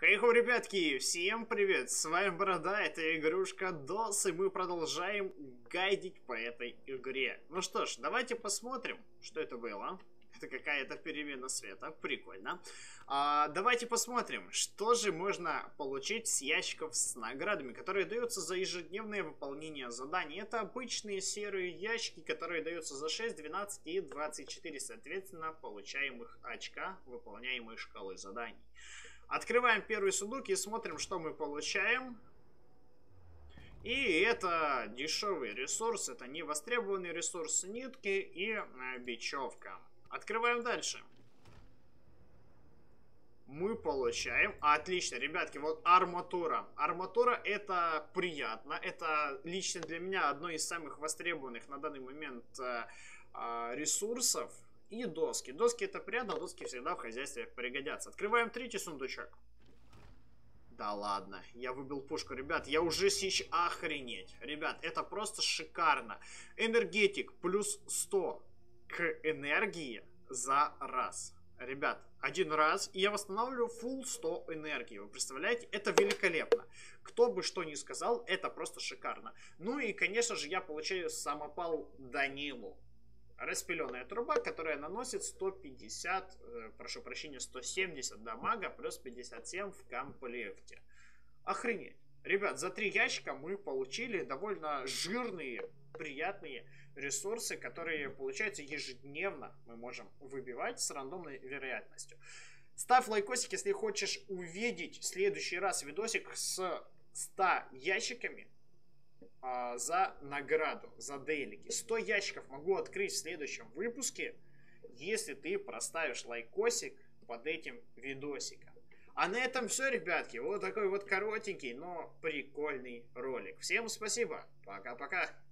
Хей-хо, ребятки, всем привет, с вами Борода, это игрушка DOS, и мы продолжаем гайдить по этой игре. Ну что ж, давайте посмотрим, что это было. Это какая-то перемена света, прикольно. Давайте посмотрим, что же можно получить с ящиков с наградами, которые даются за ежедневное выполнение заданий. Это обычные серые ящики, которые даются за 6, 12 и 24, соответственно, получаемых очка выполняемой шкалы заданий. Открываем первый сундук и смотрим, что мы получаем. И это дешевый ресурс, это невостребованный ресурс, нитки и бечевка. Открываем дальше. Мы получаем... Отлично, ребятки, вот арматура. Арматура это приятно. Это лично для меня одно из самых востребованных на данный момент ресурсов. И доски. Доски это приятно, доски всегда в хозяйстве пригодятся. Открываем третий сундучок. Да ладно, я выбил пушку, ребят, я уже сейчас... Охренеть. Ребят, это просто шикарно. Энергетик плюс 100 к энергии за раз. Ребят, один раз, и я восстанавливаю full 100 энергии. Вы представляете? Это великолепно. Кто бы что ни сказал, это просто шикарно. Ну и, конечно же, я получаю самопал Данилу. Распиленная труба, которая наносит 150, прошу прощения, 170 дамага, плюс 57 в комплекте. Охренеть. Ребят, за 3 ящика мы получили довольно жирные, приятные ресурсы, которые, получается, ежедневно мы можем выбивать с рандомной вероятностью. Ставь лайкосик, если хочешь увидеть в следующий раз видосик с 100 ящиками. За награду, за дейлики. 100 ящиков могу открыть в следующем выпуске, если ты проставишь лайкосик под этим видосиком. А на этом все, ребятки. Вот такой вот коротенький, но прикольный ролик. Всем спасибо. Пока-пока.